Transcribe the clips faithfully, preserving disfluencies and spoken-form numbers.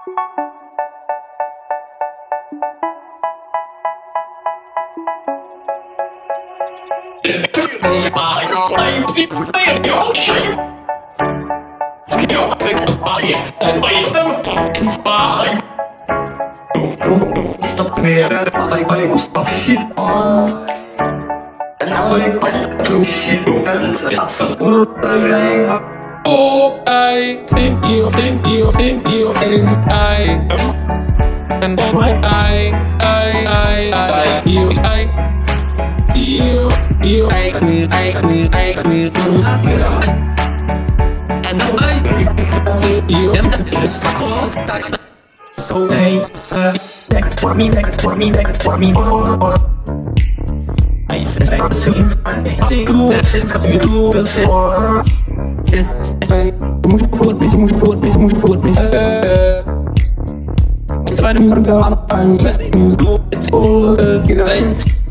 Stop me, I buy stop shit on. And now I can't do shit and just a full time. Oh, I thank you, thank you, thank you, and I and I, I, I, I, you, I, you, you, Take me, take me, take me to and I see you. so they say next for me, next for me, next for me. I say sing funny, do this cause you do this or yes, move forward, please move forward, please move forward, please. I'm gonna go up and let me do it all again.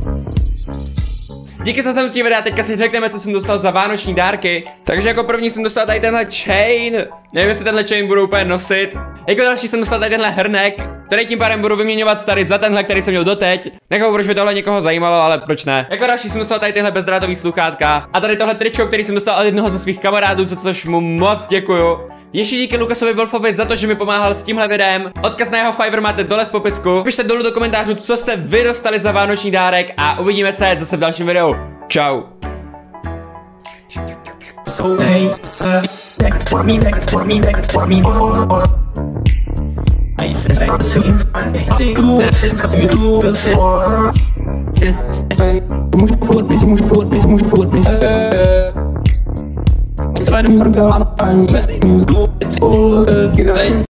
Díky za slednutí videa, teďka si řekneme, co jsem dostal za vánoční dárky. Takže jako první jsem dostal tady tenhle chain. Nevím, jestli tenhle chain budu úplně nosit. Jako další jsem dostal tady tenhle hrnek, který tím pádem budu vyměňovat tady za tenhle, který jsem měl doteď. Nechápu, proč by tohle někoho zajímalo, ale proč ne. Jako další jsem dostal tady tyhle bezdrátový sluchátka. A tady tohle tričko, který jsem dostal od jednoho ze svých kamarádů, za což mu moc děkuju. Ještě díky Lukasovi Wolfovi za to, že mi pomáhal s tímhle videem. Odkaz na jeho Fiverr máte dole v popisku. Pište dolů do komentářů, co jste vy dostali za vánoční dárek a uvidíme se zase v dalším videu. Čau. So they say next for me, next for me, next for me. I say sing funny, do this cause you do this or yes, move forward, please move forward, please move forward, please. I'm gonna go up and let me do it all again.